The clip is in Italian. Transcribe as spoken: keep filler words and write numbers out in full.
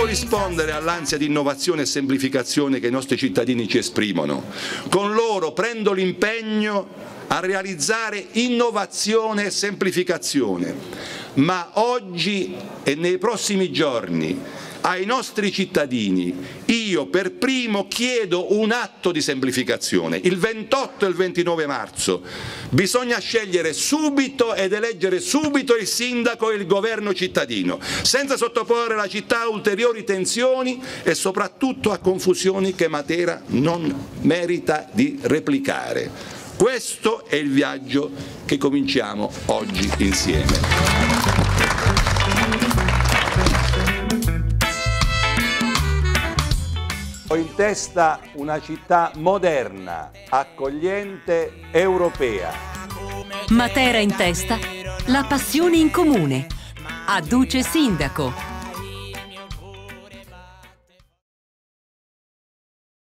rispondere all'ansia di innovazione e semplificazione che i nostri cittadini ci esprimono. Con loro prendo l'impegno a realizzare innovazione e semplificazione, ma oggi e nei prossimi giorni ai nostri cittadini io per primo chiedo un atto di semplificazione. Il ventotto e il ventinove marzo bisogna scegliere subito ed eleggere subito il sindaco e il governo cittadino, senza sottoporre la città a ulteriori tensioni e soprattutto a confusioni che Matera non merita di replicare. Questo è il viaggio che cominciamo oggi insieme. Ho in testa una città moderna, accogliente, europea. Matera in testa, la passione in comune. Adduce sindaco.